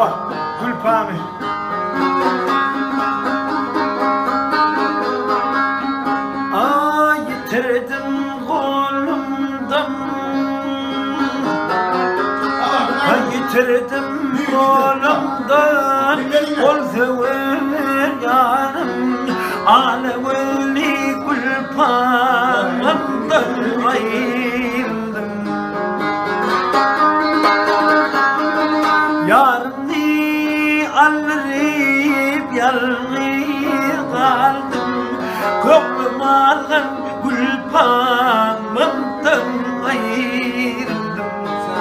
Baba, Gülpami. Yitirdim kolumdan, yitirdim kolumdan, ol sever yanım, alevli Gülpami'mden ayrıldım. Yarını alırıp yalnız kaldım, koklum alın Gülpami'mden ayrıldım.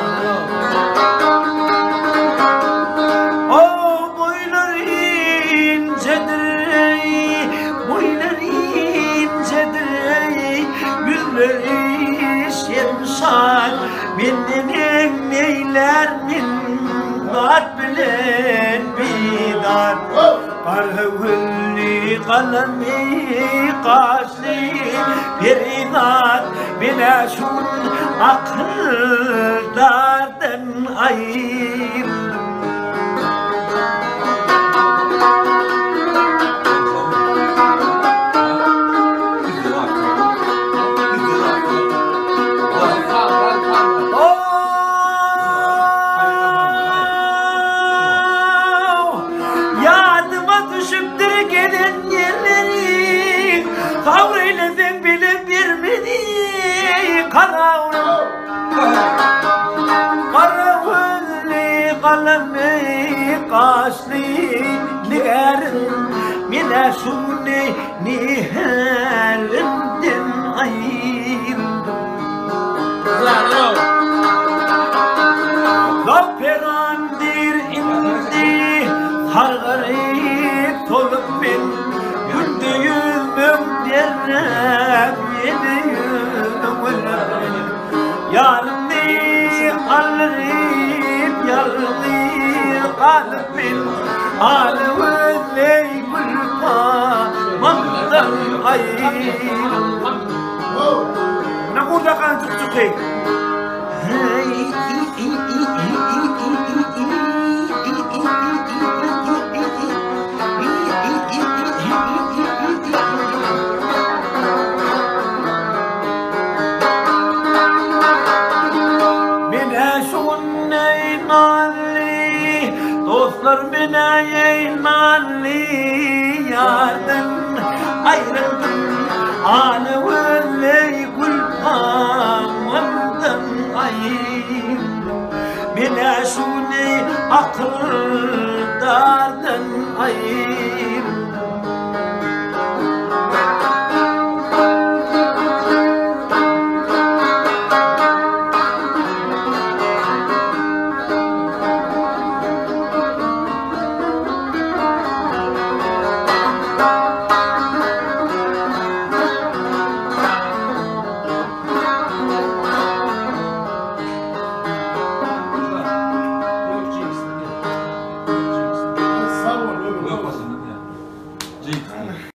O boylar incedir, boylar incedir, gülleri şemşak, benden neyler min kat bilen bidar. Karhıvılli kalemi kaşlı biridat, bile şun akıllardan ayrıldım. Kavreyledim bile vermedi karavun, karavunli kalemi kaşlı nigarın, mine şuni nihalimden ayrıldım. Zaferandir indi hargarip tolup ben, yüzdüğümüm derrem yedi yüzümün. Yarını alırıp yalnız kalbim, alevli Gülpami'mden ayrıldım. Ne burada kan tuttu? Dostlar bana yeynanlı yardan ayrıldım, alevli Gülpami'mden ayrıldım. Bana şunu akıllardan ayrıldım.